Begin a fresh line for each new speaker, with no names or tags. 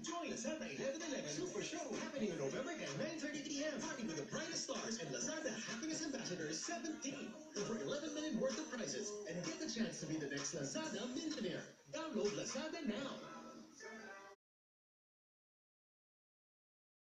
Join Lazada 11/11 Super Show happening in November at 9:30 p.m. Party with the brightest stars and Lazada Happiness Ambassadors 17. Over 11 million worth of prizes and get the chance to be the next Lazada millionaire. Download Lazada now.